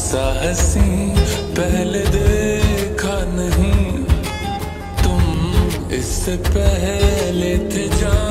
सा हसी पहले देखा नहीं तुम, इससे पहले थे जान।